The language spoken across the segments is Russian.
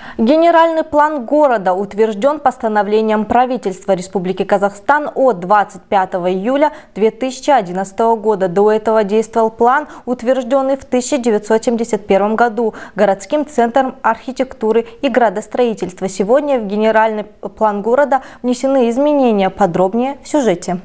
Генеральный план города утвержден постановлением правительства Республики Казахстан от 25 июля 2011 года. До этого действовал план, утвержденный в 1971 году городским центром архитектуры и градостроительства. Сегодня в генеральный план города внесены изменения. Подробнее в сюжете.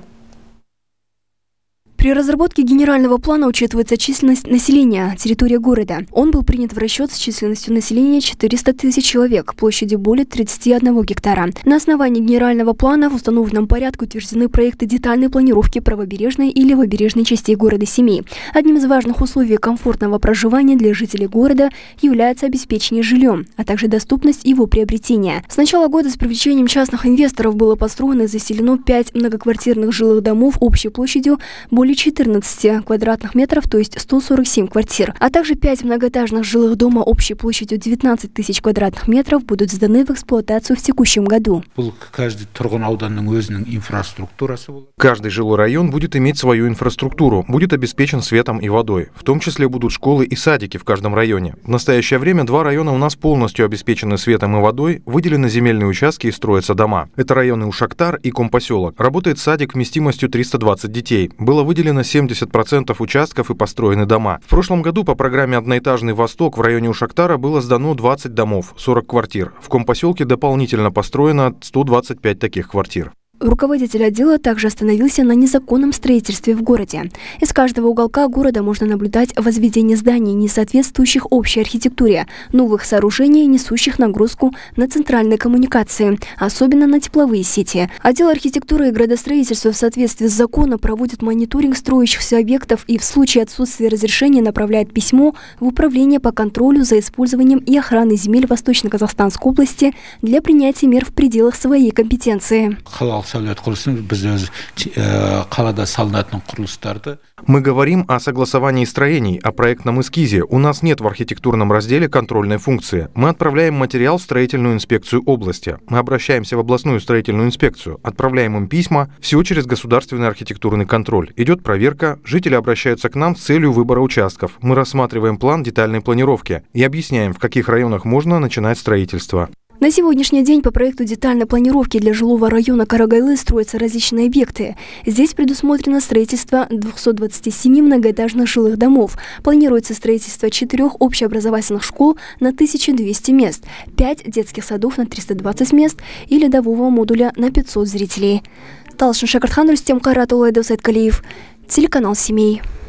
При разработке генерального плана учитывается численность населения, территория города. Он был принят в расчет с численностью населения 400 тысяч человек, площадью более 31 гектара. На основании генерального плана в установленном порядке утверждены проекты детальной планировки правобережной и левобережной частей города Семей. Одним из важных условий комфортного проживания для жителей города является обеспечение жильем, а также доступность его приобретения. С начала года с привлечением частных инвесторов было построено и заселено 5 многоквартирных жилых домов общей площадью более 14 квадратных метров, то есть 147 квартир, а также 5 многоэтажных жилых дома общей площадью 19 тысяч квадратных метров будут сданы в эксплуатацию в текущем году. Каждый жилой район будет иметь свою инфраструктуру, будет обеспечен светом и водой. В том числе будут школы и садики в каждом районе. В настоящее время 2 района у нас полностью обеспечены светом и водой, выделены земельные участки и строятся дома. Это районы Ушактар и Компоселок. Работает садик вместимостью 320 детей. Было выделено 70% участков и построены дома. В прошлом году по программе «Одноэтажный Восток» в районе Ушактара было сдано 20 домов, 40 квартир. В Компоселке дополнительно построено 125 таких квартир. Руководитель отдела также остановился на незаконном строительстве в городе. Из каждого уголка города можно наблюдать возведение зданий, не соответствующих общей архитектуре, новых сооружений, несущих нагрузку на центральные коммуникации, особенно на тепловые сети. Отдел архитектуры и градостроительства в соответствии с законом проводит мониторинг строящихся объектов и в случае отсутствия разрешения направляет письмо в Управление по контролю за использованием и охраной земель Восточно-Казахстанской области для принятия мер в пределах своей компетенции. Мы говорим о согласовании строений, о проектном эскизе. У нас нет в архитектурном разделе контрольной функции. Мы отправляем материал в строительную инспекцию области. Мы обращаемся в областную строительную инспекцию, отправляем им письма, все через государственный архитектурный контроль. Идет проверка, жители обращаются к нам с целью выбора участков. Мы рассматриваем план детальной планировки и объясняем, в каких районах можно начинать строительство. На сегодняшний день по проекту детальной планировки для жилого района Карагайлы строятся различные объекты. Здесь предусмотрено строительство 227 многоэтажных жилых домов. Планируется строительство 4 общеобразовательных школ на 1200 мест, 5 детских садов на 320 мест и ледового модуля на 500 зрителей. Талшын Шакартхан, Рустем Каратуллаев, телеканал Семей.